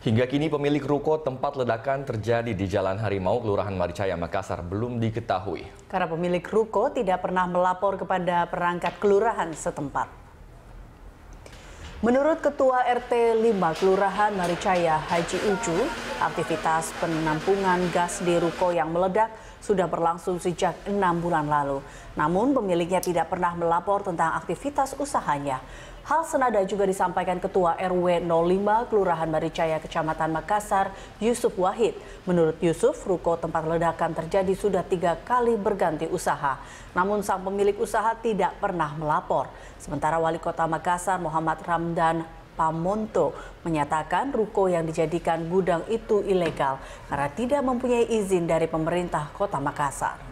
Hingga kini pemilik ruko tempat ledakan terjadi di Jalan Harimau, Kelurahan Maricaya, Makassar belum diketahui. Karena pemilik ruko tidak pernah melapor kepada perangkat kelurahan setempat. Menurut Ketua RT 5 Kelurahan Maricaya, Haji Ucu, aktivitas penampungan gas di ruko yang meledak sudah berlangsung sejak 6 bulan lalu. Namun pemiliknya tidak pernah melapor tentang aktivitas usahanya. Hal senada juga disampaikan Ketua RW 05 Kelurahan Maricaya, Kecamatan Makassar, Yusuf Wahid. Menurut Yusuf, ruko tempat ledakan terjadi sudah 3 kali berganti usaha. Namun sang pemilik usaha tidak pernah melapor. Sementara Wali Kota Makassar, Muhammad Ramdan Pamonto, menyatakan ruko yang dijadikan gudang itu ilegal karena tidak mempunyai izin dari pemerintah Kota Makassar.